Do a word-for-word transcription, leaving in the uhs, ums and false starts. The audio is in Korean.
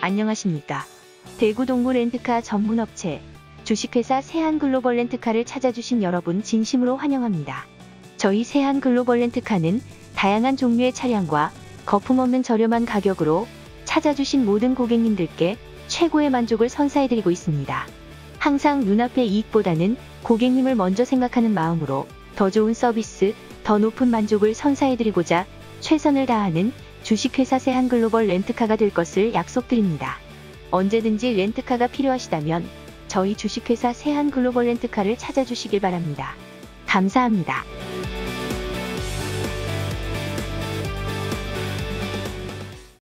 안녕하십니까. 대구 동구 렌트카 전문 업체 주식회사 세한글로벌 렌트카를 찾아주신 여러분 진심으로 환영합니다. 저희 세한글로벌 렌트카는 다양한 종류의 차량과 거품없는 저렴한 가격으로 찾아주신 모든 고객님들께 최고의 만족을 선사해드리고 있습니다. 항상 눈앞의 이익보다는 고객님을 먼저 생각하는 마음으로 더 좋은 서비스, 더 높은 만족을 선사해드리고자 최선을 다하는 주식회사 세한글로벌 렌트카가 될 것을 약속드립니다. 언제든지 렌트카가 필요하시다면 저희 주식회사 세한글로벌 렌트카를 찾아주시길 바랍니다. 감사합니다.